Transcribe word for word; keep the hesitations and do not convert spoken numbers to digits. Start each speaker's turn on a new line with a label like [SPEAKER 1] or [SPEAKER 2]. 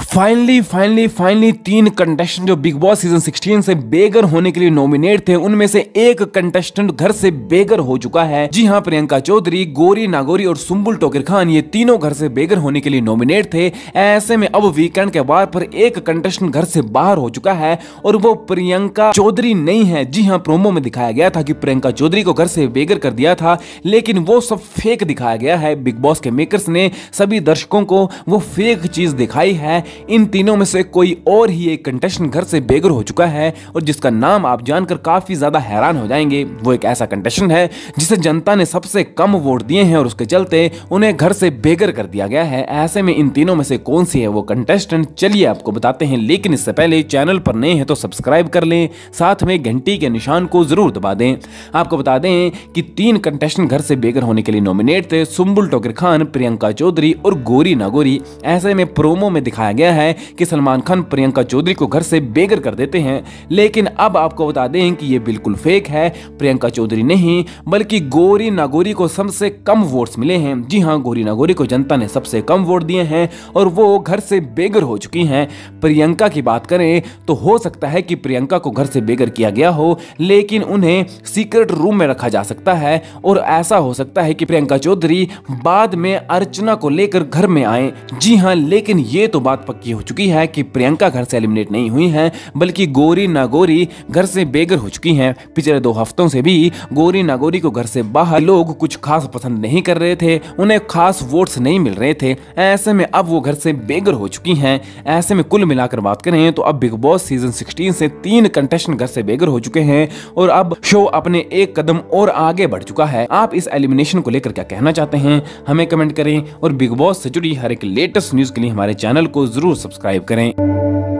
[SPEAKER 1] Finally finally finally तीन contestant जो Bigg Boss season सोलह से बेघर होने के लिए नॉमिनेट थे, उनमें से एक कंटेस्टेंट घर से बेघर हो चुका है। जी हां, प्रियंका चौधरी, गौरी नागौरी और सुम्बुल टोकिर खान, ये तीनों घर से बेघर होने के लिए नॉमिनेट थे। ऐसे में अब वीकेंड के बाद पर एक कंटेस्टेंट घर से बाहर हो चुका है और वो प्रियंका चौधरी नहीं है। जी हां, प्रोमो में दिखाया गया था कि प्रियंका चौधरी को घर से बेघर कर दिया था, लेकिन वो सब फेक दिखाया गया है। बिग बॉस के मेकर्स ने सभी दर्शकों को वो फेक चीज दिखाई है। इन तीनों में से कोई और ही एक कंटेस्टेंट घर से बेघर हो चुका है और जिसका नाम आप जानकर काफी ज्यादा हैरान हो जाएंगे। वो एक ऐसा कंटेस्टेंट है जिसे जनता ने सबसे कम वोट दिए हैं और उसके चलते उन्हें घर से बेघर कर दिया गया है। ऐसे में इन तीनों में से कौन सी है वो कंटेस्टेंट, चलिए आपको बताते हैं। लेकिन इससे पहले चैनल पर नए हैं तो सब्सक्राइब कर लें, साथ में घंटी के निशान को जरूर दबा दें। आपको बता दें कि तीन कंटेस्टेंट घर से बेघर होने के लिए नॉमिनेट थे, सुम्बुल टोकिर खान, प्रियंका चौधरी और गौरी नागौरी। ऐसे में प्रोमो में दिखाया गया है कि सलमान खान प्रियंका चौधरी को घर से बेघर कर देते हैं, लेकिन अब आपको बता दें कि यह बिल्कुल फेक है। प्रियंका चौधरी नहीं बल्कि गौरी नागौरी को सबसे कम वोट्स मिले हैं। जी हां, गौरी नागौरी को जनता ने सबसे कम वोट दिए हैं और वो घर से बेघर हो चुकी हैं। प्रियंका की बात करें तो हो सकता है कि प्रियंका को घर से बेघर किया गया हो, लेकिन उन्हें सीक्रेट रूम में रखा जा सकता है और ऐसा हो सकता है कि प्रियंका चौधरी बाद में अर्चना को लेकर घर में आए। जी हां, लेकिन ये तो बात पक्की हो चुकी है कि प्रियंका घर से एलिमिनेट नहीं हुई हैं, बल्कि गौरी नागौरी घर से बेघर हो चुकी हैं। पिछले दो हफ्तों से भी गौरी नागौरी को घर से बाहर लोग कुछ खास पसंद नहीं कर रहे थे, उन्हें खास वोट्स नहीं मिल रहे थे। ऐसे में अब वो घर से बेघर हो चुकी हैं। ऐसे में कुल मिलाकर बात करें तो अब बिग बॉस सीजन सोलह से तीन कंटेस्टेंट घर से बेघर हो चुके हैं और अब शो अपने एक कदम और आगे बढ़ चुका है। आप इस एलिमिनेशन को लेकर क्या कहना चाहते हैं, हमें कमेंट करें और बिग बॉस से जुड़ी हर एक लेटेस्ट न्यूज के लिए हमारे चैनल को जरूर सब्सक्राइब करें।